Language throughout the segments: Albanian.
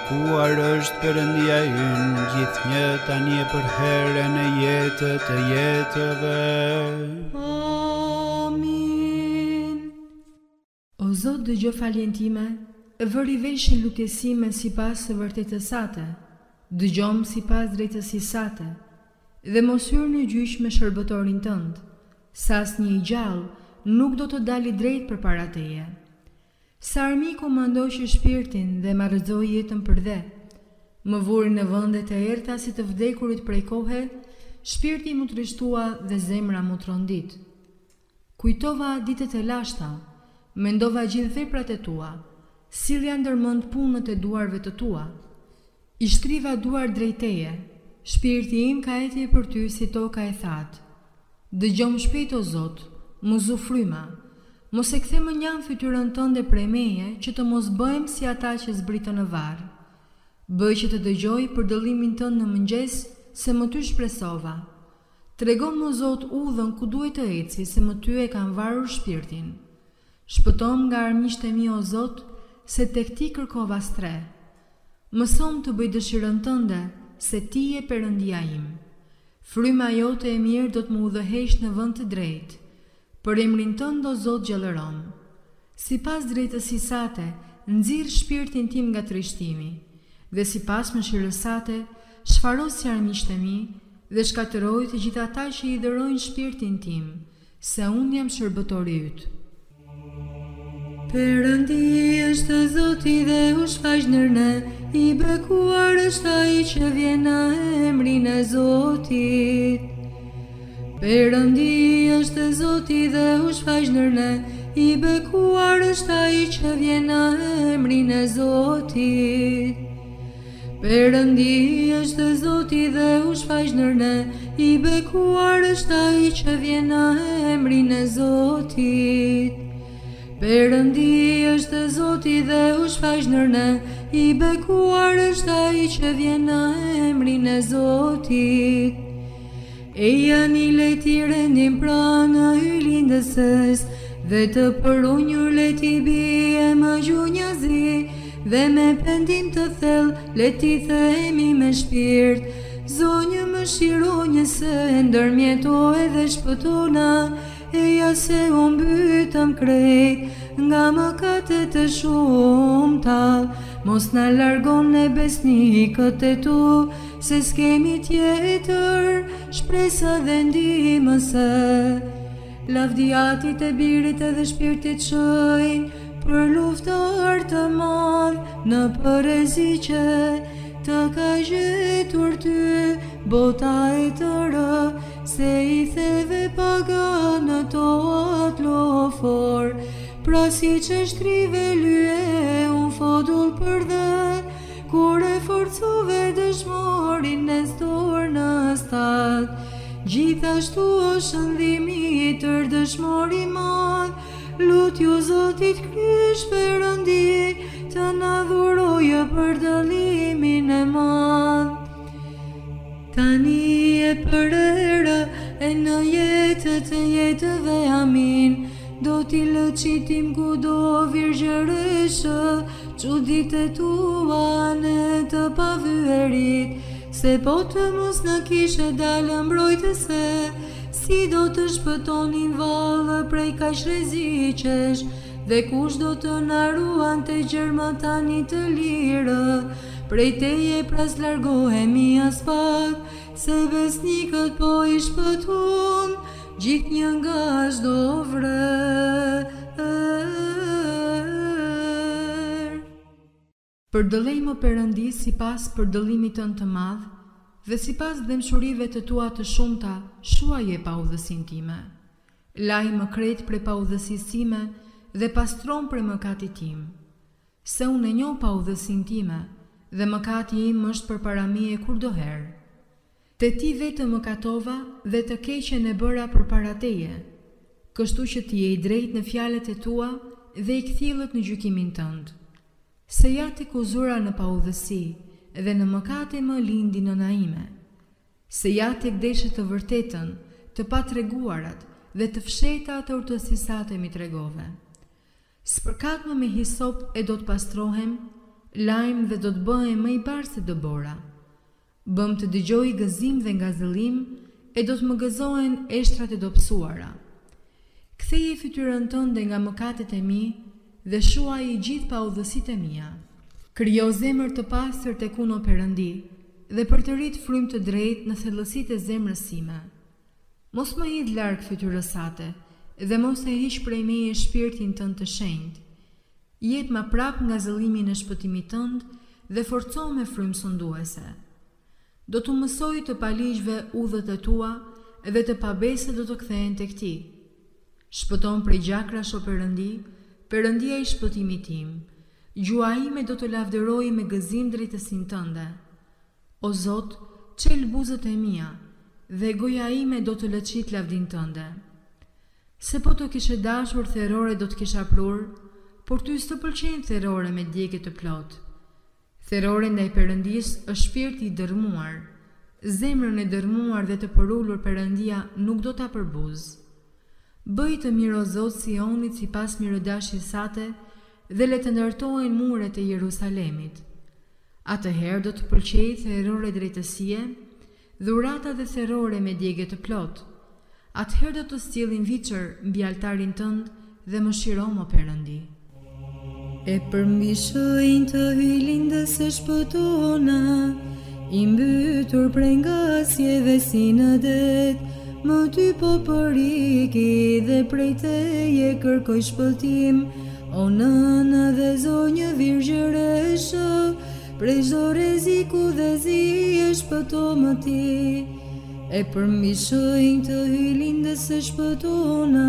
bekuar është Perëndia ynë, gjithnjë tani e për herën e jetës të jetëve. Amin. O Zot, dëgjoj faljen time, vëri veshin lutjesime sipas së vërtetës sate, dëgjom sipas drejtësisë sate, dhe mos hyr në gjyq me shërbëtorin tënd, sa asnjë i gjallë nuk do të dali drejt përpara teje. Sa armiku më ndoqi shpirtin dhe më rrëzoi jetën për dhe. Më vuri në vendet e errta si të vdekurit prej kohe, shpirti mu trishtua dhe zemra mu trondit. Kujtova ditët e lashta, mendova gjithë veprat e tua, sillja ndërmend punët e duarve të tua. I shtriva duar drejt teje, shpirti im ka etje për ty si toka e thatë. Dëgjom shpejt o Zot, mu zufryma, mos e kthe më njan fytyrën tënde prej meje, që të mos bëhem si ata që zbritën në varr. Bëj që të dëgjoj për dëllimin tënd në mëngjes, se më ty shpresova. Tregon më Zot udhën ku duhet të eci, se më ty e kam varur shpirtin. Shpëtom nga armiqtë e mi o Zot, se tek ti kërkova stre. Mëson të bëj dëshirën tënde, se ti je Perëndia im. Fryma jote e mirë do të më udhëheq në vend të drejtë. Për emrin tënd o Zot gjallërom. Sipas drejtësisë sate, nxirr shpirtin tim nga trishtimi, dhe sipas mëshirës sate, shfaros si armiqtë e mi dhe shkatërroj të gjithë ata që i dërojnë shpirtin tim, se unë jam shërbëtori yt. Perëndi është Zoti dhe u shfaq ndër ne, i bekuar është ai që vjen në emrin e Zotit. Perëndi është Zoti dhe u shfaq ndër ne, i bekuar është ai që vjen në emrin e Zotit. Perëndi është Zoti dhe u shfaq ndër ne, i bekuar është ai që vjen në emrin e Zotit. Perëndi është Zoti dhe u shfaq ndër ne, i bekuar është ai që vjen në emrin e Zotit. E janë i leti rendim pranë ylindësës, dhe të përunjur leti bie më gjunjazi, dhe me pendim të thellë leti themi me shpirt, Zonjë më shironjë se ndërmjeto edhe shpëtona, eja se unë mbytëm krejt nga mëkatet të shumta, mos na largon ne besnikët e tu, se s'kemi tjetër shpresa dhe ndihmëse. Lavdiatit e birit edhe shpirtit shojnë për luftar të madh në përezi që të ka gjetur ty bota e tërë, se i theve paganët o atë lofor, pra si që shtrive lye unë fodull për dhe, kur e forcove dëshmorin në stor në stat, gjithashtu o shëndimi tër dëshmori madh, lutju Zotit Krisht Perëndi të na dhurojë për dëllimin e madh. Tani e për era e në jetët e jetëve, amin. Do t'i lëqitim kudo virgjëreshë, çudit e tua në të pavyerit, se po të mos në kishe dalë mbrojtëse, si do të shpëtonin vallë prej kaq rreziqesh, dhe kush do të na ruante gjerma tani të lirë, prej teje pras largohemi as pak, se besnikët po i shpëton, gjithë një nga çdo vrër. Përdëllej më Perëndi sipas përdëllimit tënd të madh, dhe sipas dëmshurive të tua të shumta, shuaje paudhësinë time. Laj më krejt prej paudhësisë time dhe pastron prej mëkatit tim. Se unë e njoh paudhësinë time, dhe mëkati im është përpara meje kurdoherë. Te ti vetë mëkatova dhe të keqen e bëra përpara teje, kështu që ti je i drejtë në fjalët e tua dhe i kthillët në gjykimin tënd. Se ja të kuzura në paudhësi dhe në mëkate më lindi nëna ime. Se ja të kdeshe të vërtetën, të patreguarat dhe të fsheta të urtësisate mi tregove. Spërkat më me hisop e do të pastrohem, lajm dhe do të bëhem më i parë se Debora. Bëm të dëgjoj gëzim dhe ngazëllim e do të më gëzohen eshtrat e dobësuara. Ktheje fytyrën tënde nga mëkatet e mi dhe shuaj i gjithë paudhësitë e mia. Krijo zemër të pastër tek unë o Perëndi dhe për të rritë frymë të drejtë në thellësitë e zemrës sime. Mos më hidh larg fytyrës sate dhe mos e hiq prej meje shpirtin tënd të shenjtë. Jep ma prap nga zëllimin e shpëtimit tënd dhe forco me frymë sunduese. Do të mësoj të paligjve udhët e tua dhe të pabesët do të kthehen tek ti. Shpëton prej gjakrash o Perëndi, Perëndia i shpëtimit tim. Gjua ime do të lavdëroj me gëzim drejtësinë tënde. O Zot, çel buzët e mia dhe goja ime do të lëçit lavdin tënde. Se po të kishe dashur therore do të kisha prur, por ty s'të pëlqejnë therore me djegje të plot. Therore ndaj Perëndis është shpirti i dërmuar. Zemrën e dërmuar dhe të përullur Perëndia nuk do ta përbuz. Bëj të mirë o Zot Sionit sipas mirëdashjes sate dhe le të ndërtohen muret e Jerusalemit. Atëherë do të pëlqejë therore drejtësie, dhurata dhe therore me djegje të plot. Atëherë do të sjellin viçër mbi altarin tënd dhe më shirom o Perëndi. E përmbi shenjtë të hylindës së shpëtona, i mbytur prej ngasjeve si në det, më ty po përiki dhe prej teje kërkoj shpëtim, o nëna dhe zonjë virgjëreshë, prej çdo rreziku dhe zije shpëto më ti. E përmbi shenjtë të hylindës së shpëtona,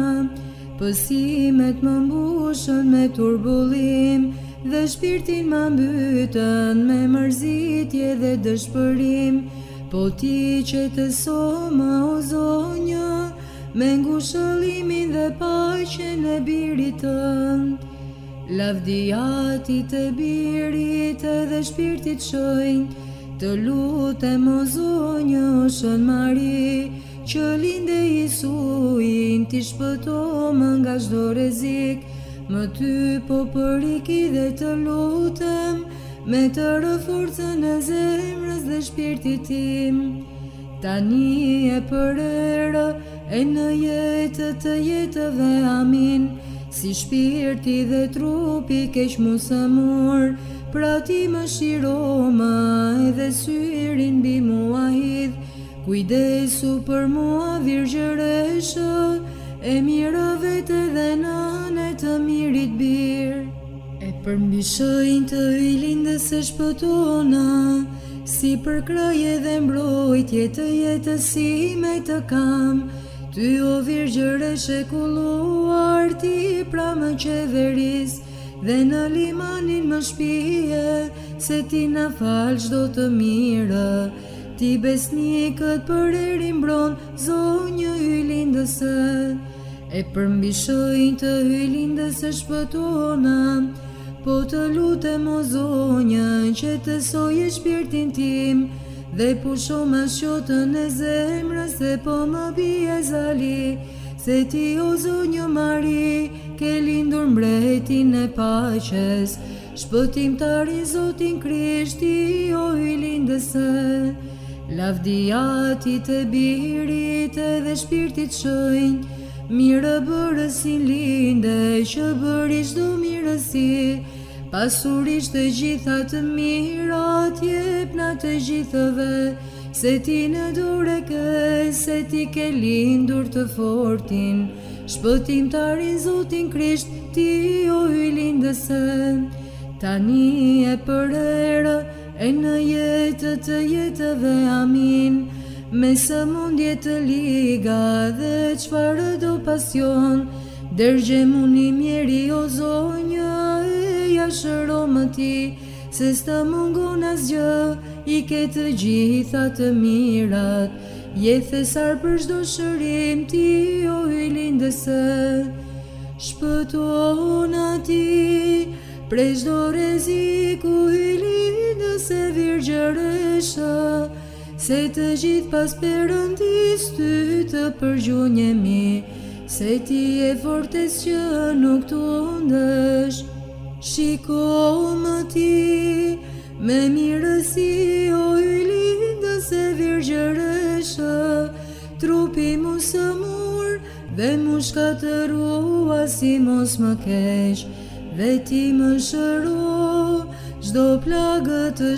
pësimet më mbushën me turbullim dhe shpirtin më mbytën me mërzitje dhe dëshpërim, po ti që të soma o zonjë, me ngushëllimin dhe paqen e birit tënd. Lavdiatit e birit dhe shpirtit shenjtë, të lutem o zonjë o Shën Mari, që linde Isuin ti shpëto më nga çdo rrezik, më ty po përiki dhe të lutem me tërë forcën e zemrës dhe shpirtit tim. Tani e për erë e në jetë të jetëve amin, si shpirti dhe trupi keq musëmur, pra ti më shiroma edhe syrin mbi mua hidh. Kujdesu për mua virgjëreshë, e mirë vete dhe nëne të mirit birë. E përmbi shenjtë të hylindës së shpëtona, si për kraje dhe mbrojtje të jetësime të kam, ty o virgjëreshe kulluar ti pra më qeveris, dhe në limanin më shpije, se ti na fal çdo të mirë. Ti besnikët për eri mbron, zonjë hylindëse. E përmbi shenjtë të hylindës së shpëtona, po të lutem o zonjë që të soje shpirtin tim, dhe pusho më shqotën e zemrës dhe po më bie zali, se ti o zonjë Mari, ke lindur mbretin e paqes, shpëtimtari Zotin Krishti o hylindëse. Lavdiatit e birit dhe shpirtit shenjtë, mirë bërësin linde që bëri çdo mirësi, pasurisht të gjitha të mirat jepna të gjithëve, se ti në dore ke, se ti ke lindur të fortin, shpëtimtarin Zotin Krisht, ti o hylindëse. Tani e për erë e në jetë të jetëve amin, me sëmundje të liga dhe çfarë do pasion, dërgjemuni mjeri o zonjë e jashëro më ti, se s'ta mungon asgjë, i ke të gjitha të mirat, je thesar për çdo shërim ti o hylindëse. Shpëtona ti prej çdo rreziku hylindëse virgjëresha, se të gjithë pas Perëndis ty të përgjunjemi, se ti e fortes që nuk tundesh. Shiko-më ti, me mirësi o ylindëse virgjëreshë, trupi mu së mur dhe mu shkatërua si mos më keq, dhe ti më shëro çdo plagë të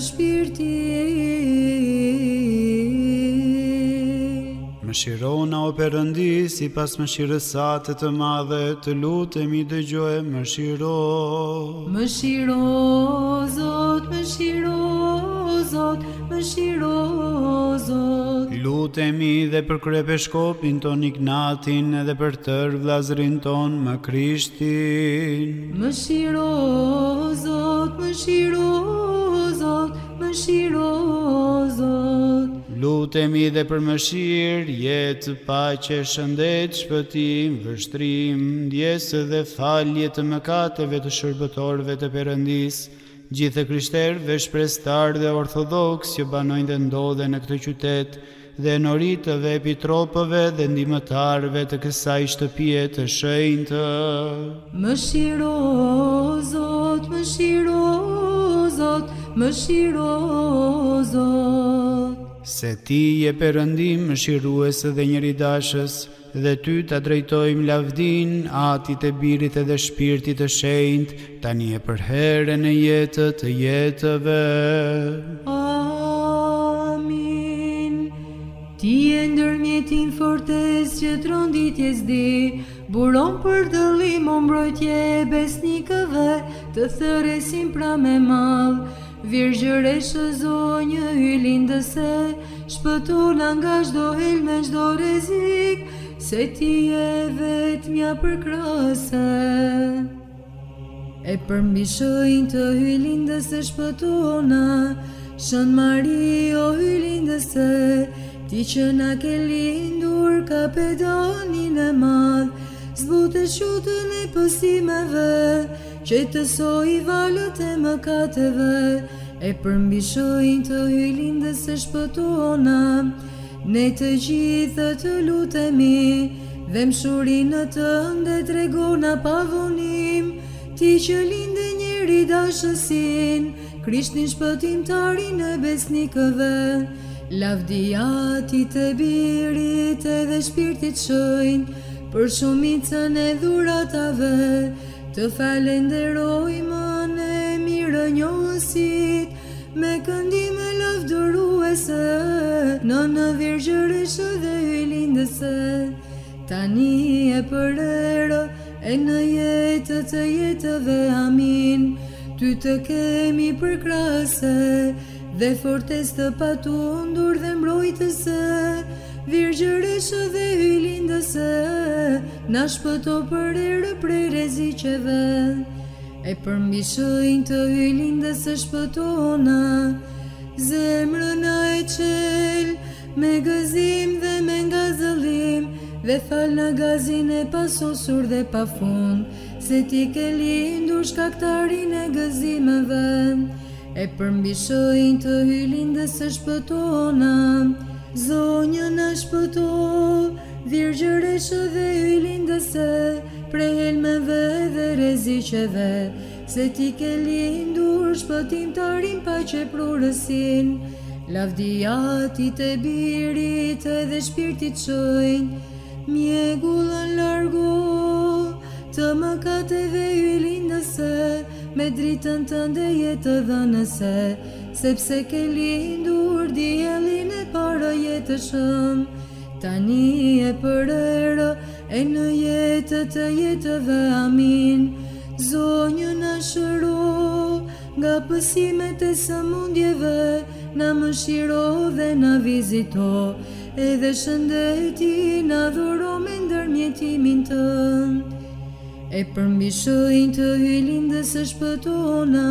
shpirtit. Mëshirona o Perëndi, sipas mëshirës sate të madhe, të lutemi dëgjoje mëshiro. Mëshiro, Zot, mëshiro, Zot, mëshiro, Zot. Lutemi dhe për kryepiskopin ton Ignatin edhe për tërë vllazërin ton më Krishtin. Mëshiro, Zot, mëshiro, Zot, mëshiro, Zot. Lutemi dhe për mëshirë, jetë, paqe, shëndet, shpëtim, vështrim, ndjesë dhe falje të mëkateve të shërbëtorëve të Perëndisë, gjithë krishterëve shprestar dhe ortodoks që banojnë dhe ndodhen në këtë qytet, dhe noritëve, epitropëve dhe ndihmëtarëve të kësaj shtëpie të shenjtë. Mëshiro, Zot, mëshiro, Zot, mëshiro, Zot. Se ti je Perëndi mëshirues dhe njeridashës, dhe ty ta drejtojmë lavdin, Atit e Birit edhe Shpirtit të Shenjtë, tani e për herën e jetës të jetëve. Amin. Ti e ndërmjetin fortes që tronditjes di, buron për dëllim o mbrojtje besnikëve, të thëresin pra me mall. Virgjëreshë zonjë ylindëse, shpëtona nga çdo helme, çdo rrezik, se ti je vetmja përkrahëse. E për mbi shenjtë të ylindëse shpëtona, Shën Mari o ylindëse, ti që na ke lindur kapedanin e madh, zbute shutën e pësimeve, që të soi valët e mëkateve, e për mbi shenjtë të ylindëse shpëtona, ne të gjithë të lutemi, dhe mshurinë tënde tregona pavonim, ti që linde njeri dashësin, Krishtin shpëtimtarin e besnikëve, lavdia Atit e Birit edhe Shpirtit shenjtë, për shumicën e dhuratave, të falenderojmë ne mirë njohësit, me këndime lavdëruese, në virgjëreshë dhe ylindëse, tani e për erë, e në jetë të jetëve, amin. Ty të kemi përkrahëse, dhe fortes të patundur dhe mbrojtëse, virgjëreshë dhe ylindëse, na shpëto për erë prej rreziqeve, e për mbi shenjtë të ylindëse shpëtona, zemrën e qel, me gëzim dhe me ngazëllim, dhe fal na gazin e pasosur dhe pafund, se ti ke lindur shkaktarin e gëzimeve, e për mbi shenjtë të ylindëse shpëtona, zonjë na shpëto, virgjëreshë dhe ylindëse, prej helmeve dhe rreziqeve, se ti ke lindur shpëtimtarin paqe prurësin, lavdia Atit e Birit edhe Shpirtit shenjtë, mjegullën largo, të mëkateve ylindëse, me dritën tënde jetë dhënëse, sepse ke lindur diellin e para jetëshëm, tani e për erë, e në jetë të jetëve, amin. Zonjë na shëro, nga pësimet e sëmundjeve, na mëshiro dhe na vizito, edhe shëndeti na dhuro me ndërmjetimin tënd. E për mbi shenjtë të ylindëse shpëtona,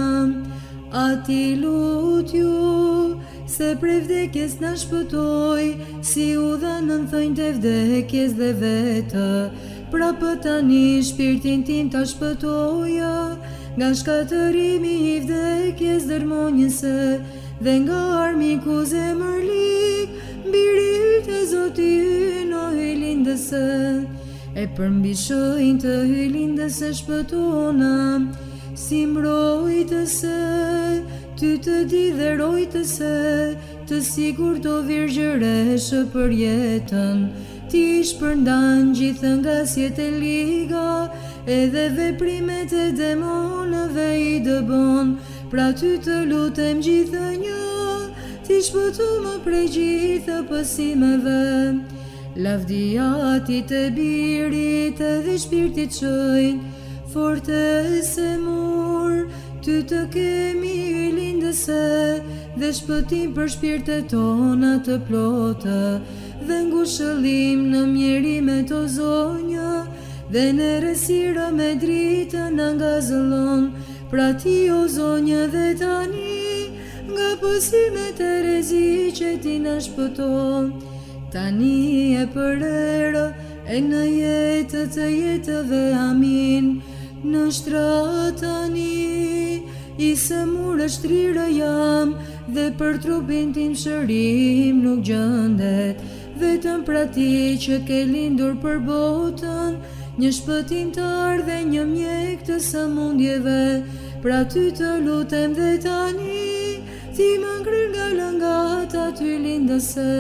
Ati lutju, se prej vdekjes na shpëtoj, si u dha në thënjtë e vdekjes dhe vetë, prapë tani shpirtin tim ta shpëtoja, nga shkatërimi i vdekjes dërmonjëse, dhe nga armiku zemërlik, birit e Zoti ynë o ylindëse, e për mbi shenjtë të ylindëse shpëtona, si mbrojtëse, ty të didherojtëse, të sigur të virgjëreshë për jetën, ti shpërndan gjithë nga sjet e liga, edhe veprimet e demonëve i dëbon, pra ty të lutem gjithë një, ti shpëtu më prej gjithë pësimeve. Lavdia ti të birit edhe shpirtit qëjnë, fortese mur, ty të kemi lindëse, dhe shpëtim për shpirtet tona të plotë, dhe ngushëllim në mjerimet o zonjë, dhe në resira me dritën nga zëllon, pra ti o zonjë dhe tani, nga pësimet e rezi që ti në shpëton. Tani e për erë, e në jetë të jetëve amin, në shtratani, i se murë shtrirë jam, dhe për trupin tim shërim nuk gjëndet, vetëm pra ti që ke lindur për botën, një shpëtimtar dhe një mjek të sëmundjeve, pra ty të lutem dhe tani, ti më ngryr nga lëngata ty lindëse.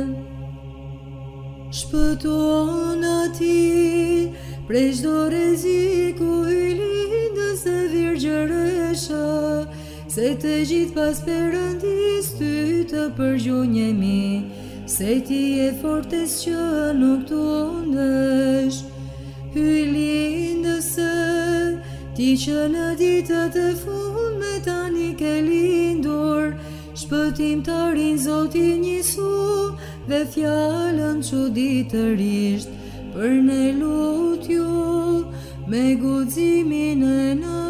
Shpëton ati, prej çdo rreziku i lindës dhe virgjëresha, se të gjithë pas Perëndis ty të përgjunjemi, se ti e fortes që nuk të ndesh. Hyj lindëse, ti që në ditët e fundme tani ke lindur, shpëtimtarin Zotin Jesu, dhe fjalën çuditërisht për ne lutju me guximin e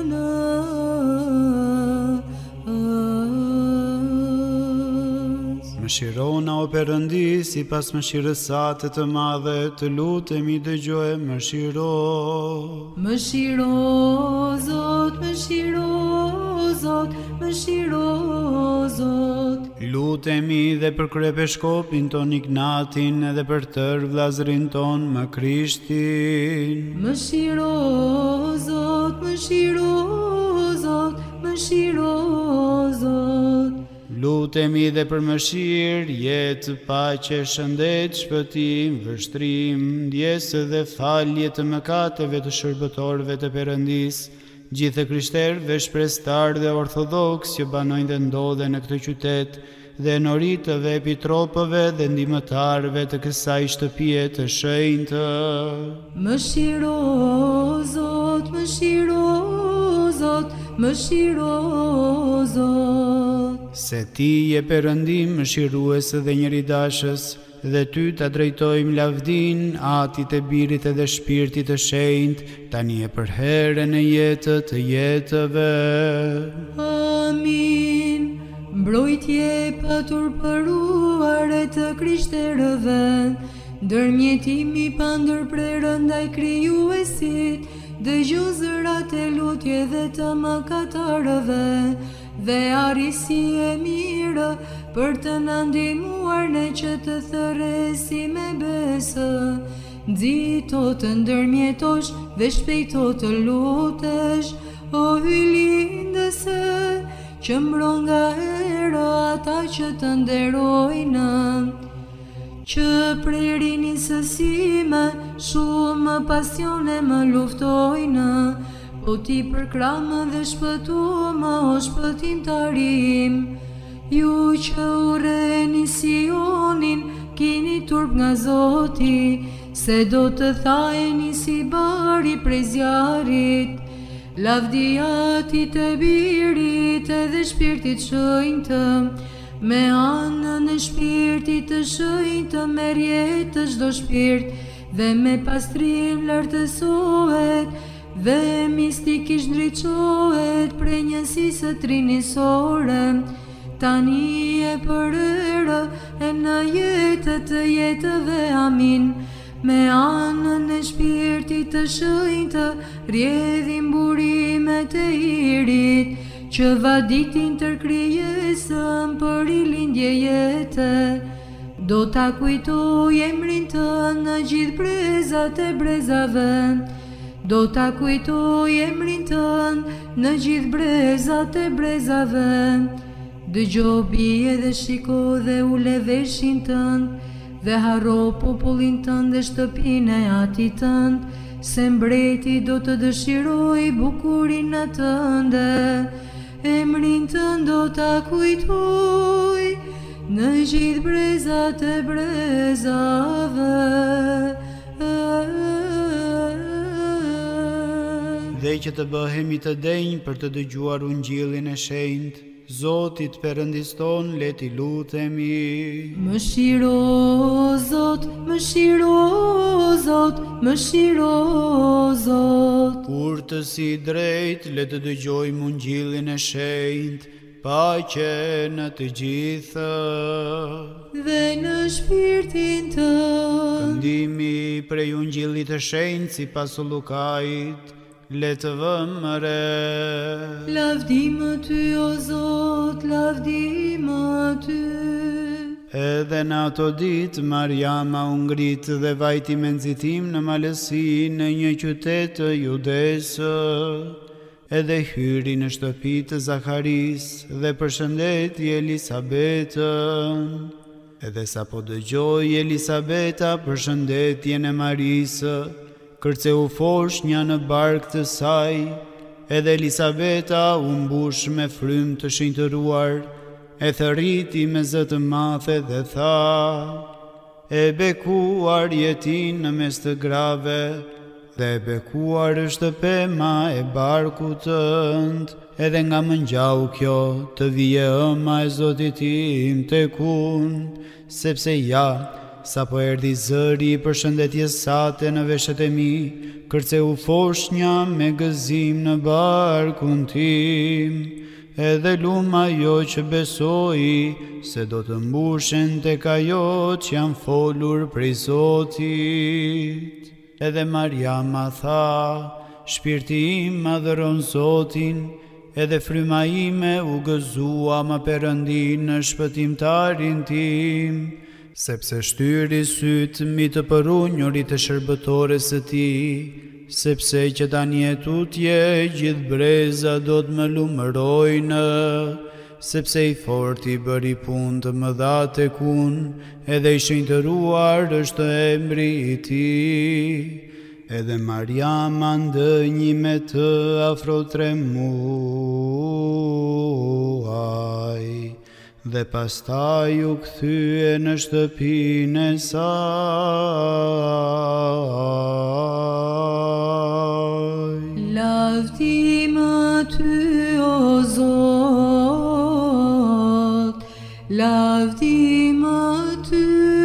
nënës. Mëshirona o Perëndi, sipas mëshirës sate të madhe, të lutemi dëgjoje mëshiro. Mëshiro Zot, mëshiro Zot, mëshiro Zot. Lutemi dhe për kryepeshkopin ton Ignatin edhe për tërë vllazërin ton më Krishtin. Mëshiro Zot, mëshiro Zot, mëshiro Zot. Lutemi dhe për mëshirë, jetë, paqe, shëndet, shpëtim, vështrim, ndjesë dhe falje të mëkateve të shërbëtorëve të Perëndis, gjithë krishterëve shprestar dhe ortodoks që banojnë dhe ndodhen në këtë qytet, dhe noritëve, epitropëve dhe ndihmëtarëve të kësaj shtëpie të shenjtë. Mëshiro Zot, mëshiro Zot, mëshiro Zot. Se ti je Perëndi mëshirues dhe njëridashës, dhe ty ta drejtojmë lavdin, Atit e Birit edhe Shpirtit të Shenjtë, tani e për herën e jetës të jetëve. Amin. Mbrojtje pa turpëruar e të krishterëve, ndërmjetimi pa ndërprerë ndaj krijuesit, dëgjo zërat e lutje dhe të mëkatarëve, dhe arisi e mirë për të na ndihmuar ne që të thërresi me besë. Nxito të ndërmjetosh dhe shpejto të lutesh, o hyj lindëse, që mbron nga era ata që të nderojnë, që prej rinisësime shumë pasione më luftojnë, po ti përkramë dhe shpëtuam o shpëtimtarim. Ju që urreni Sionin, kini turp nga Zoti, se do të thajeni si bari prej zjarit. Lavdia ti të Birit edhe Shpirtit shenjtë, me anën e Shpirtit të shenjtë merr jetë çdo shpirt, dhe me pastrim lartësohet, dhe mistikisht ndriçohet prej njësisë trinisore, tani e për erë e në jetët të jetëve amin. Me anën e Shpirtit të shenjtë rrjedhin burimet e irit, që vaditin tër krijesën për i lindje jetë. Do ta kujtoj emrin të në gjithë brezat e brezave, do ta kujtoj emrin tënd në gjithë brezat e brezave. Dëgjo bie dhe shiko dhe ule veshin tënd, dhe harro popullin tënd dhe shtëpinë e atit tënd, se mbreti do të dëshiroj bukurin në tënde. Emrin tënd do ta kujtoj në gjithë brezat e brezave. Dhe që të bëhemi të denjë për të dëgjuar ungjillin e shenjtë, Zotit Perëndis ton, le t'i lutemi. Mëshiro Zot, mëshiro Zot, mëshiro Zot. Urtësi drejt, le të dëgjojmë ungjillin e shenjtë, paqe në të gjithë. Dhe në shpirtin tënd. Këndimi prej ungjillit të shenjtë sipas Lukait, le të vëmë re. Lavdim ty, o Zot, lavdim ty. Edhe në ato ditë, Mariama u ngrit dhe vajti me nxitim në malësi në një qytet të Judesë. Edhe hyri në shtëpi të Zakaris dhe përshëndeti Elisabetën. Edhe sa po dëgjoi Elisabeta përshëndetjen e Marisë, kërceu foshnja në bark të saj, edhe Elisabeta u mbush me frymë të shinjtëruar, e thërriti me zë të madhe dhe tha: e bekuar jeti në mes të grave, dhe e bekuar është pema e barkut tënd, edhe nga mëngjau kjo të vije ëma e Zotit tim tek unë, sepse ja, sa po erdhi zëri i përshëndetjes sate në veshët e mi, kërceu foshnja me gëzim në barkun tim, edhe lum ajo që besoi se do të mbushen tek ajo që janë folur prej Zotit. Edhe Mariama tha: shpirti im madhëron Zotin, edhe fryma ime u gëzua më Perëndin në shpëtimtarin tim, sepse shtyri sytë mi të përunjurit të shërbëtores së tij, sepse që tani e tutje gjithë breza do të më lumërojnë, sepse i forti bëri punë të mëdha tek unë, edhe i shenjtëruar është emri i tij. Edhe Mariama ndënji me të afro 3 muaj, dhe pastaj u kthye në shtëpinë e saj. Lavdim ty, o Zot, lavdim ty.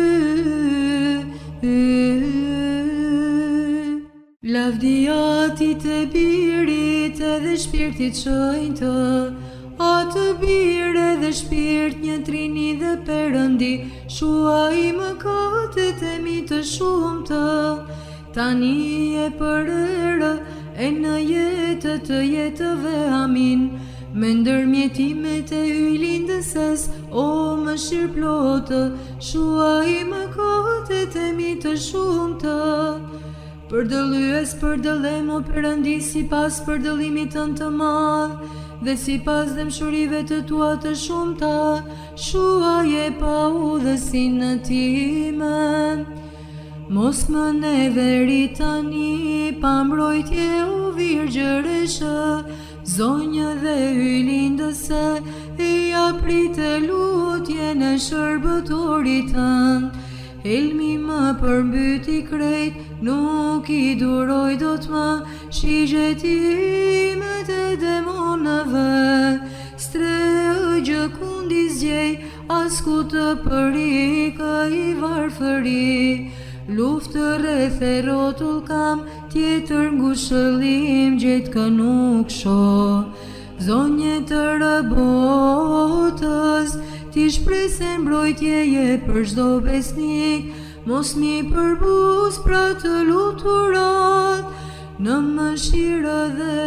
Lavdia ti të birit edhe shpirtit shenjtë, atë birë dhe shpirt një trini dhe Perëndi, shuaj mëkatet e mi të shumta, tani e për erë e në jetë të jetëve, amin. Me ndërmjetimet e yllindëses, o mëshirë plotë, shuaj mëkatet e mi të shumta. Përdëlyes përdëlem, o Perëndi, sipas përdëlimit tënd të madh, dhe sipas dëmshurive të tua të shumta, shuaje pa udhësinë time. Mos më neveri tani, pa mbrojtje o Virgjëreshë, zonjë dhe yllindëse, e aprite lutjen e shërbëtorit tënd. Helmi më përmbyti krejt, nuk i duroj dot më shigjetimet e demonëve. Streë gjëkundi zgjej, asku të përika i varfëri. Luftë rreth e rotull kam, tjetër ngushëllim gjetë kë nuk shoh. Zonje të rëbotës, ti shprese mbrojtjeje për çdo besnik, mos mi përbuz pra të luturat, në mëshirë dhe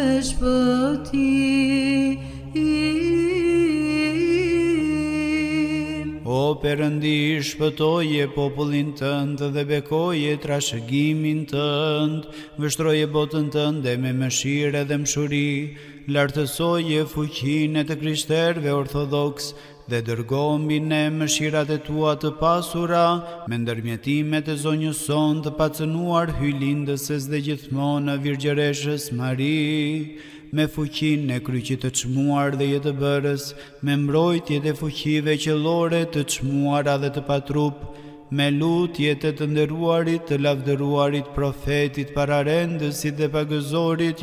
shpëtim. O Perëndi, shpëtoje popullin tënd dhe bekoje trashëgimin tënd, vështroje botën tënde me mëshirë dhe mshuri, lartësoje fuqinë të krishterëve ortodoks dhe dërgo mbi ne mëshirat e tua të pasura, me ndërmjetimet e zonjës son të pacënuar hylindëses dhe gjithmonë virgjëreshës Mari, me fuqinë e kryqit të çmuar dhe jetë bërës, me mbrojtjet e fuqive qellore të çmuara dhe të patrup, me lutjet e të nderuarit, të lavdëruarit profetit, pararendësit dhe pagëzorit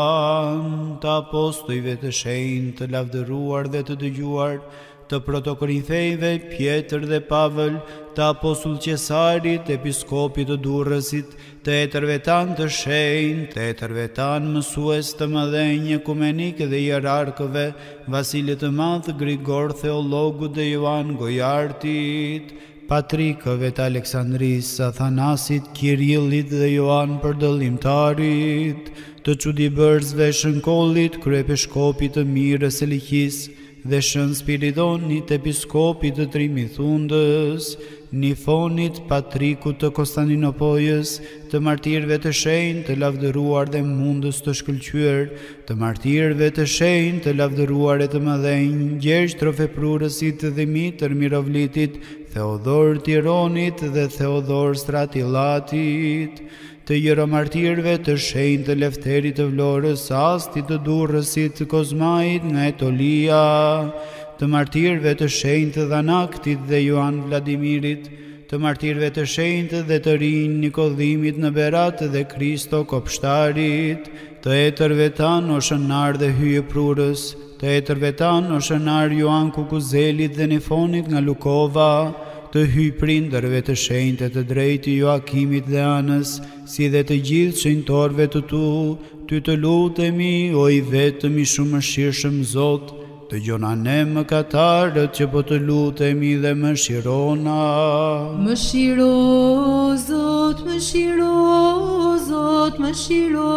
Joan, të apostujve të shenjtë, të lavdëruar dhe të dëgjuar, të protokorinthejve Pjetër dhe Pavël, të apostull Qesarit, episkopit të Durrësit, të etërve tanë të shenjtë, të etërve tanë mësues të mëdhenj ekumenik dhe hierarkëve, Vasilit të Madh, Grigor Theologut dhe Joan Gojartit, patrikëve të Aleksandris, Athanasit, Kirillit dhe Joan Përdëllimtarit, të çuditëbërsve Shënkollit, kryepeshkopit të Mirës së Liqis, dhe Shën Spiridonit, episkopit të Trimithundës, Nifonit, patrikut të Konstantinopojës, të martirëve të shenjtë, të lavdëruar dhe mundës të shkëlqyer, të martirëve të shenjtë, të lavdëruar e të mëdhenj, Gjergj Trofeprurësit dhe Mitër Mirovlitit, Theodor Tironit dhe Theodor Stratillatit, të jeromartirëve të shenjtë, të Lefterit të Vlorës, Astit të Durrësit, Kozmait nga Etolia, të martirëve të shenjtë të Dhanaktit dhe Joan Vladimirit, të martirëve të shenjtë dhe të rinj Nikodhimit në Berat dhe Kristo Kopshtarit, të etërve tanë Oshënar dhe Hyje Prurës, të etërve tanë Oshënar Joan Kukuzelit dhe Nifonit nga Lukova, të hyjprindërve të shenjtë të drejtë Joakimit dhe Anës, si dhe të gjithë shenjtorëve të tu, ty të lutemi, o i vetëm i shumë mëshirshëm Zot, dëgjona ne mëkatarët që po të lutemi dhe mëshirona. Mëshiro Zot, mëshiro Zot, mëshiro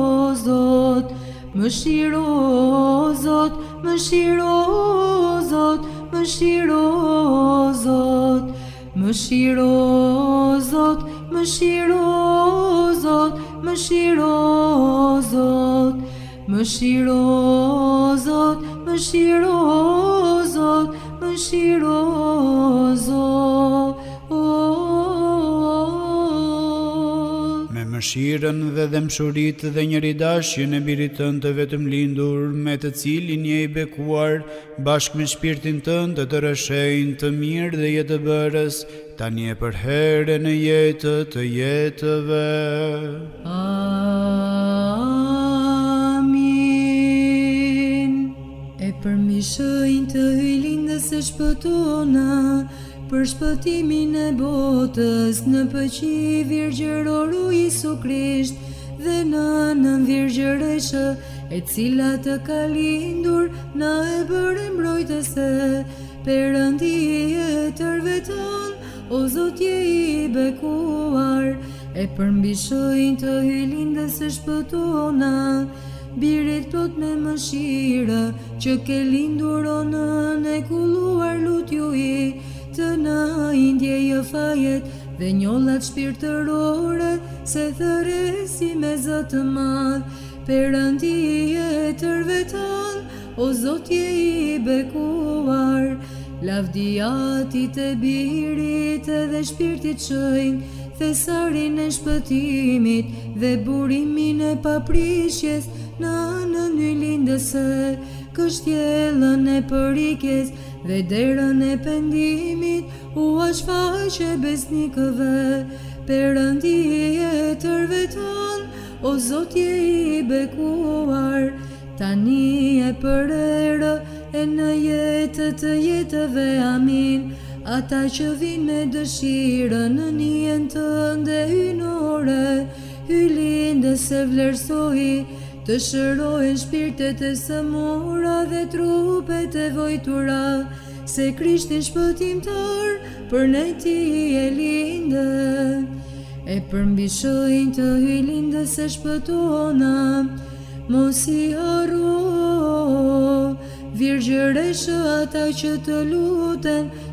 Zot, mëshiro Zot, mëshiro Zot, mëshiro Zot, mëshiro Zot, mëshiro Zot, mëshiro Zot, mëshiro Zot, mëshiro Zot, mëshiro Zot. Me mëshirën dhe dëmshurit dhe njëridashjen e birit tënd të vetëm lindur, me të cilin je i bekuar, bashkë me shpirtin tënd të rëshenjtë, të mirë dhe jetë bërës, tani e për herën e jetë të jetëve. Për mishëjnë të hylindës e shpëtona, për shpëtimin e botës, në pëqi virgjëroru Isu Krisht, dhe nënën virgjëreshë, e cila të ka lindur, na e bërë mbrojtëse, Perëndi e tërve tanë, o Zotje i bekuar, e për mbishëjnë të hylindës e shpëtona, birit plot me mëshira, që ke lindur o nën e kulluar lutju i, të na indjeje fajet dhe njollat shpirtërore, se thëresi me Zot të madh, Perëndi e tërve tanë, o Zotje i bekuar, lavdiatit e birit edhe shpirtit shenjtë, thesarin e shpëtimit dhe burimin e paprishjes, nënën ylindëse, kështjellën e përikjes dhe derën e pendimit, u ashfaqe besnikëve, Perëndi e tërve tanë, o Zotje i bekuar, tani e për erë e në jetë të jetëve, amin. Ata që vinë me dëshirë në njën tënde hynore, hylindës e vlerësoi, të shërojnë shpirtet e sëmura dhe trupet e vojtura, se Krishtin shpëtimtar për ne ti e lindë, e përmbishojnë të hylindës e shpëtona, mos i harro, virgjëreshë ata që të luten,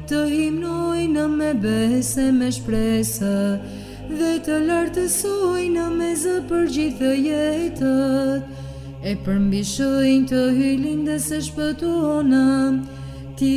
të himnojnë me bese me shpresë, dhe të lartësojnë me zë për gjithë jetët, e përmbishojnë të hylin dhe se shpëtona, ti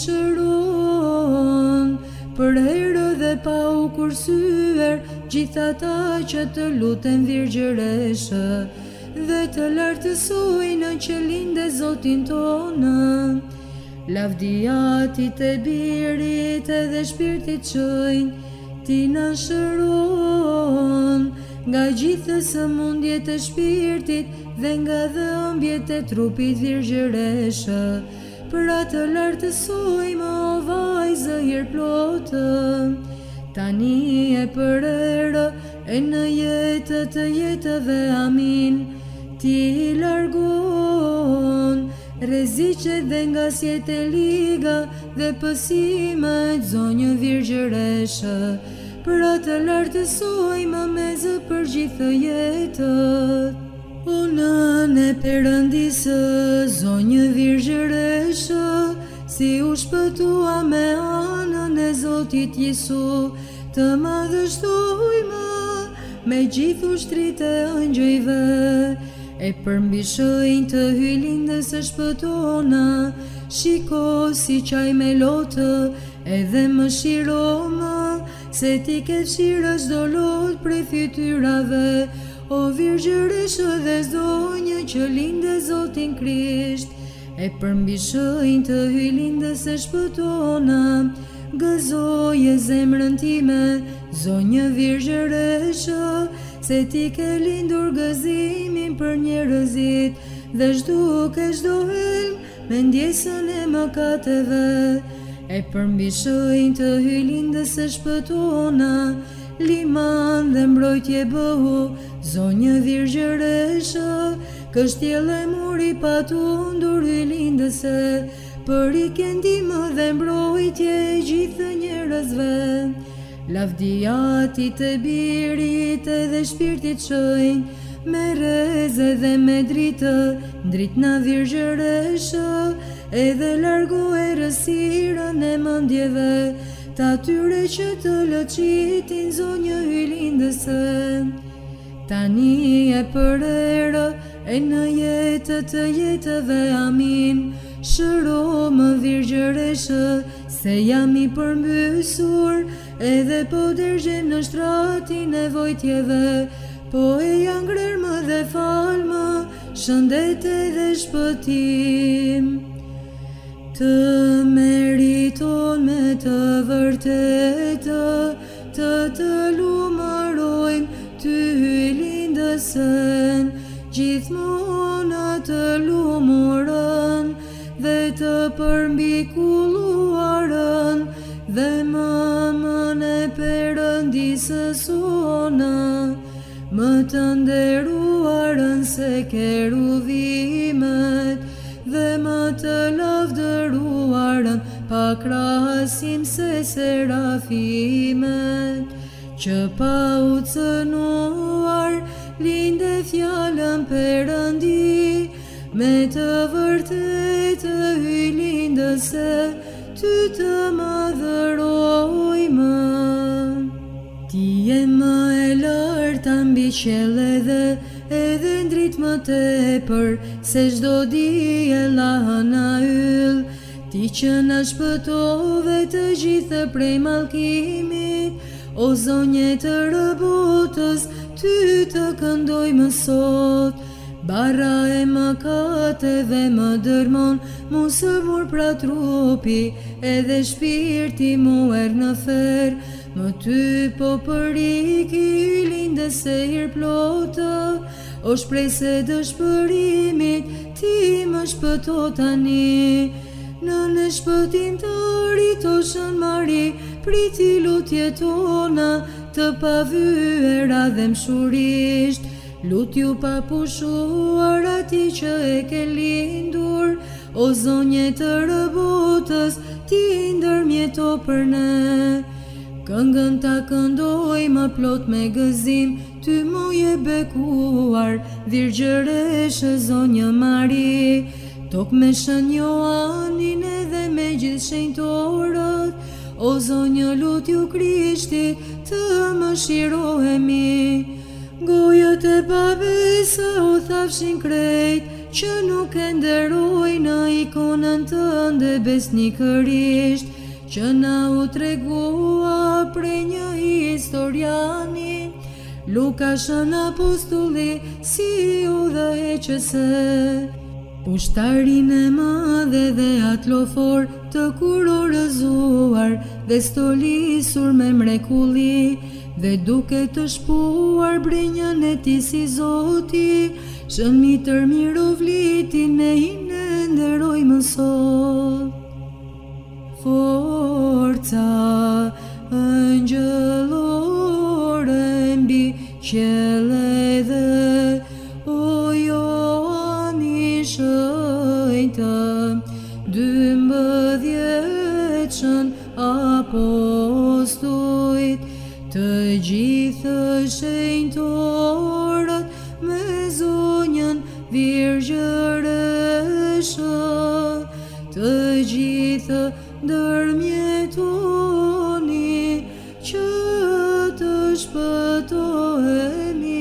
shëron, për herë dhe pa u kursyer, gjithata që të luten virgjëreshë, dhe të lartësojnë që linde Zotin tonë. Lavdiatit e birit edhe shpirtit qëjnë, ti na shëron, nga gjithë sëmundjet e shpirtit dhe nga dhëmbjet e trupit virgjëreshë, për atë lartësojmë o vajzë hirplotë, tani e për erë e në jetë të jetëve amin, ti largon rreziqet dhe ngasjet e liga dhe pësimet zonjë virgjëreshë, për atë lartësojmë me zë për gjithë jetët. O nënë e Perëndisë, zonjë virgjëreshë, si u shpëtua me anën e Zotit Jesu, të madhështojmë me gjithë ushtrit e ëngjëjve, e përmbishojnë të hylin dhe se shpëtona, shiko si qaj me lotë, edhe më shiromë, se ti ke fshirë çdo lot prej fytyrave, o virgjëreshë dhe zonjë që linde Zotin Krisht, e përmbishojnë të hylin dhe se shpëtona, gëzoje zemrën time, zonjë virgjëreshë, se ti ke lindur gëzimin për njerëzit, dhe zhduke çdo helm me ndjesën e mëkateve, e përmbishojnë të hylin dhe se shpëtona, liman dhe mbrojtje bëhu, zonjë virgjëreshë, kështjellë e muri patundur hylindëse, për i këndime dhe mbrojtje e gjithë njerëzve. Lavdiatit e birit edhe shpirtit qëjnë, me reze dhe me dritë, ndritna virgjëreshë, edhe largu e rësirën e mëndjeve, t'atyre që të lëqitin zonjë hylindëse. Tani e për erë e në jetë të jetëve amin, shëro më virgjëreshë, se jam i përmbysur, edhe po dërgjem në shtratin e vojtjeve, po e janë ngrermë dhe falmë, shëndet edhe shpëtim. Të meriton me të vërtetë, të lumërojmë ty hylindësen, gjithmona të lumurën, dhe të përmbikuluarën, dhe mamën e Perëndisës ona, më të nderuarën se keruvimet, dhe më të lavdëruarën pa krahasim se serafimet, që pa u cënuar linde fjalën Perëndi, me të vërtetë hylindëse, ty të madhërojmë. Ti je më e larta mbi qiell edhe ndrit më tepër se çdo diell na yll, ti që na shpëtove të gjithë prej mallkimit, o zonjë të rëbotës, ty të këndojmë sot. Barra e mëkateve më dërmon, mu së mur pra trupi, edhe shpirti mu në fer, më ty po përiki hylindëse hirplotë, o shpresë dëshpërimit, ti më shpëto tani. Në shpëtim të rrit o Shën Mari, priti lutje tona, të pavyera dhe mshurisht, lutju pa pushuar ati që e ke lindur, o zonjë të rëbotës, ti ndërmjeto për ne. Këngën ta këndoj më plot me gëzim, ty mu je bekuar, virgjëreshë zonjë Mari, Tokë me Shën Joanin edhe me gjithë shenjtorët, o Zonjë lutju Krishtit të mëshirohemi. Gojët e babesa u thafshin krejt, që nuk e nderoj në ikonën tënde besnikërisht, që na u tregua prej një historiani, Lukashën apostulli si u dhe heqëse. Pushtarin e madhe dhe atlofor të kurorëzuar dhe stolisur me mrekulli, dhe duke të shpuar brenjën e ti si Zoti, Shën mitër mirovlitin e hinë nderoj më sot. Forca ëngjëllore mbi qiell dhe o Joani shenjtë, 12 apostujt, të gjithë shenjtorët me Zonjën Virgjëreshë, të gjithë ndërmjetoni që të shpëtoheni.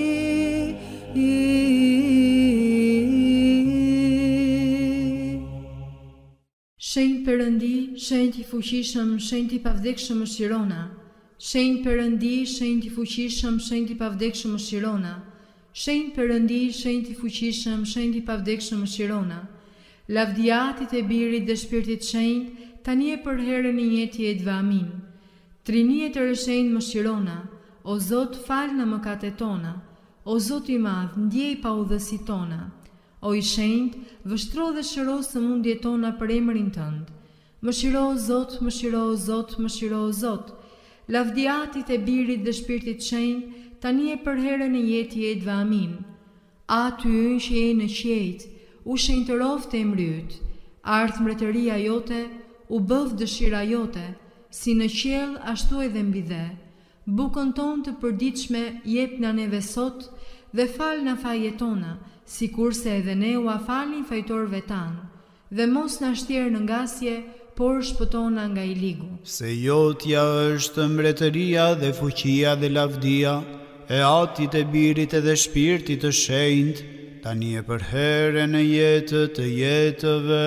Shenjtë Perëndi, shenjtë i fuqishëm, shenjtë i pavdekshëm mëshirona. Shenjtë Perëndi, shenjtë i fuqishëm, shenjtë i pavdekshëm mëshirona. Shenjtë Perëndi, shenjtë i fuqishëm, shenjtë i pavdekshëm mëshirona. Lavdiatit e Birit dhe Shpirtit Shenjtë, tani e për herën e njëjtjet vë amin. Trinie të rëshenjtë mëshirona, o Zot fal në mëkatet tona, o Zot i madh ndjej paudhësitë tona. O i shenjtë, vështro dhe shëro sëmundjet tona për emrin tënd. Mëshiro o Zot, mëshiro o Zot, mëshiro o Zot. Lavdiatit e Birit dhe Shpirtit Shenjtë, tani e për herën e jetëve amin. A ty ynë që je në qiejt, u shenjtëroft emri yt. Ardh mbretëria jote, u bëv dëshira jote, si në qiell ashtu edhe mbi dhe. Bukën tonë të përditshme jep na neve sot dhe fal na fajet tona, sikurse edhe ne u afalnin fajtorëve tanë, dhe mos na shtjerë në ngasje, por shpëtona nga i ligu. Se jotja është mbretëria dhe fuqia dhe lavdia, e Atit e Birit edhe Shpirtit të Shenjtë, tani e për herën e jetës të jetëve.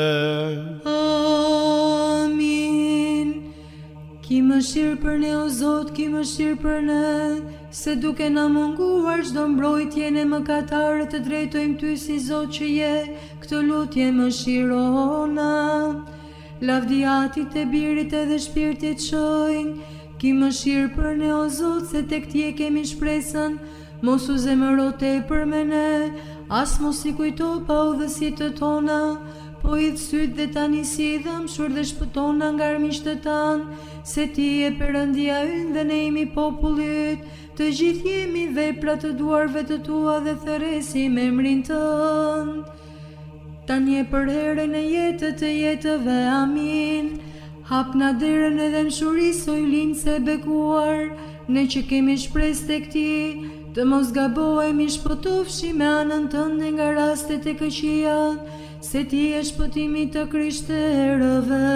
Amin. Ki mëshirë për ne, o Zot, ki mëshirë për ne, se duke na munguar çdo mbrojtje ne mëkatarët të drejtojmë ty si Zot që je, këtë lutje mëshirona. Lavdiatit e Birit edhe Shpirtit Shenjtë, ki mëshirë për ne, o Zot, se tek ti e kemi shpresën, mos u zemëro tepër me ne, as mos i kujto paudhësitë tona, po idh syt dhe tani sidhem shur dhe shpëtona nga armiqtë tanë, se ti e Perëndia ynë dhe ne jemi populli yt, të gjithë jemi vepra të duarve të tua dhe thërresim emrin tënd. Tani e për herën e jetës të jetëve, amin. Hap na derën edhe mshurisë o ylinse e bekuar, ne që kemi shpresë tek ti, të mos gabohemi shpëtofshi me anën tënde nga rastet e këqija, se ti e shpëtimi të krishterëve.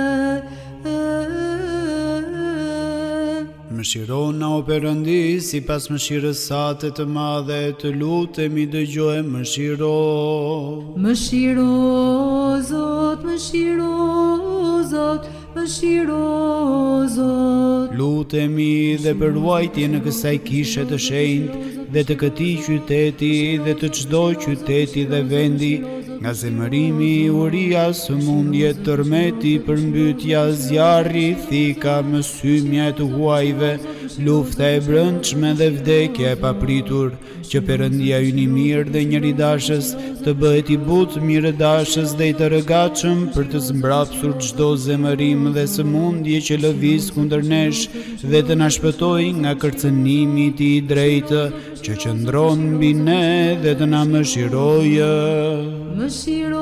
Mëshirona o Perëndi, sipas mëshirës sate të madhe, të lutemi dëgjoj mëshiro. Mëshiro Zot, mëshiro Zot, mëshiro Zot. Lutemi dhe për ruajtje në kësaj kishe të shenjtë dhe të këtij qyteti dhe të çdo qyteti dhe vendi, nga zemërimi, uria, sëmundje, tërmeti, përmbytja, zjarri, thika, mësymja e të huajve, lufta e brendshme dhe vdekja e papritur, që Perëndia ynë i mirë dhe njëridashës të bëhet i butë mirëdashës dhe i të regatshëm për të zmbrapsur çdo zemërim dhe sëmundje që lëviz kundër nesh dhe të na shpëtojë nga kërcënimi i tij i drejtë që qëndron mbi ne dhe të na mëshirojë. Mëshiro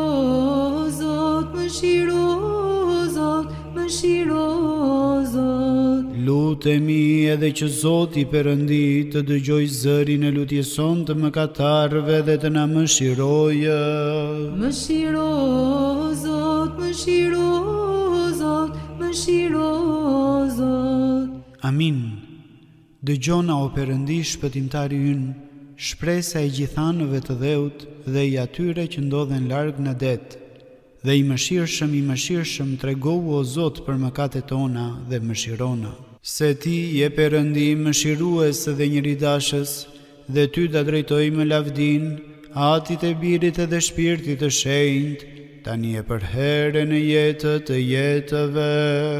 Zot, mëshiro Zot, mëshiro Zot. lutemi edhe që Zoti Perëndi të dëgjoj zërin e lutjes sonë të mëkatarëve dhe të na mëshirojë. Mëshiro, Zot, mëshiro, Zot, mëshiro, Zot. Amin. Dëgjona o Perëndi, shpëtimtari ynë, shpresa e gjithanëve të dheut dhe i atyre që ndodhen larg në det. Dhe i mëshirshëm tregohu o Zot për mëkatet tona dhe mëshirona. Se ti je Perëndi mëshirues dhe njëridashës, dhe ty ta drejtojmë lavdin, Atit e Birit dhe Shpirtit të Shenjtë, tani e për herën e jetës të jetëve.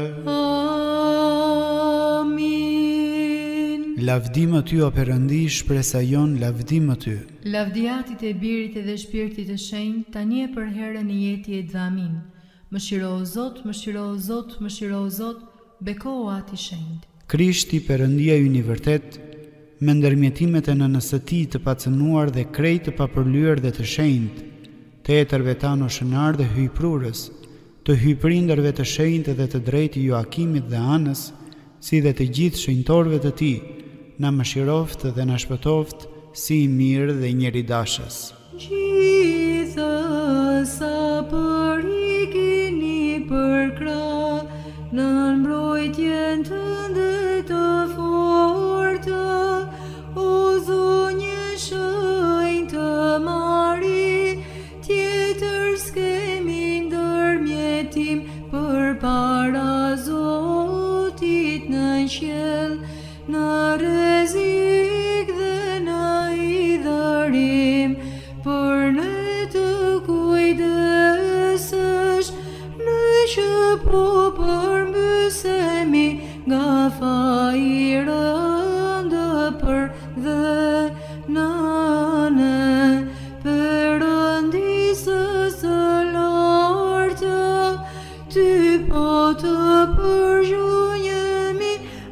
Lavdim ty o Perëndi, shpresa jon, lavdim ty. Lavdi Atit e Birit dhe Shpirtit të Shenjtë, tani e për herën e jetës dhe amin. Mëshiro o Zot, mëshiro o Zot, mëshiro o Zot, beko o Ati Shenjtë. Krishti, Perëndia ynë i vërtet, me ndërmjetimet e nënës së Tij të pacënuar dhe krejt të papërlyer dhe të shenjtë, të etërve tanë o shënar dhe hyjprurës, të hyjprindërve të shenjtë dhe të drejtë Joakimit dhe Anës, si dhe të gjithë shenjtorëve të Tij, na mëshiroft dhe na shpëtoft si i mirë dhe i njeridashës. Gjithë sa përikini për krah, në mbrojtjen tënde të fortë, o Zonjë shenjtë të Mari, tjetër s'kemi ndërmjetim përpara Zotit në qiell, në rrezik dhe në hidhërim, për ne të kujdesësh, në që po përmbysemi nga faji rëndë për dhe nëne, Perëndisë së lartë, ty po të përgjunjemi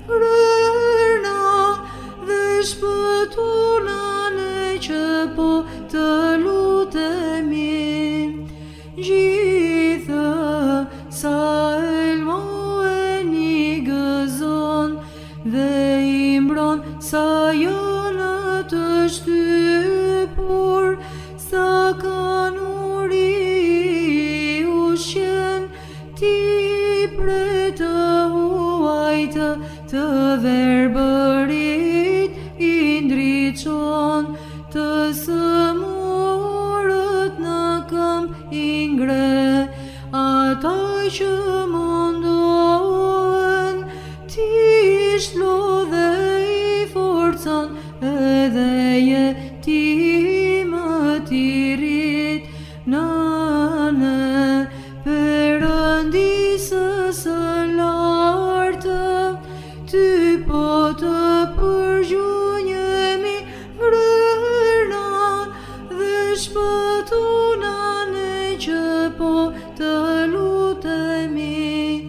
shpëtona ne që po të lutemi. Gjithë sa elmohen i gëzon dhe i mbron, sa janë të shtypur, sa kanë uri ushqen, ti pre të huajtë të verbërit, i ndriçon të sëmurët në këmbë i ngre, ata që mundohen, ti shlodhe i forcon, edhe jetimet i rrit, nëne, Perëndisë së lartë, ty po të përgjunjemi ngrëna dhe shpëtona ne që po të lutemi.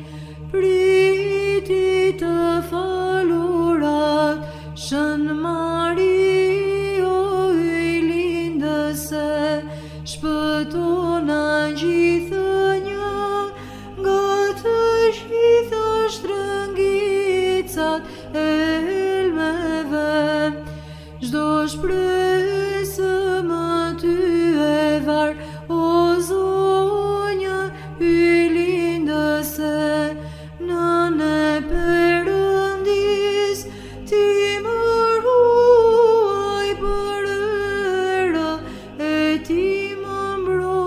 Priti të falurat, Shën Mari o hyj lindëse, shpëtona gjithë një nga të gjitha shtrëngicat e helmeve, çdo shpresë më ty e var, o Zonjë hyj lindëse, nëne Perëndis, ti më ruaj për erë, e ti më mbro.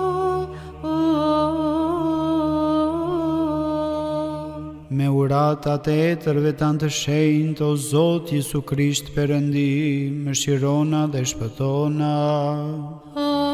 Me uratat e etërve tanë të shenjtë, o Zot Jesu Krisht Perëndi, mëshirona dhe shpëtona.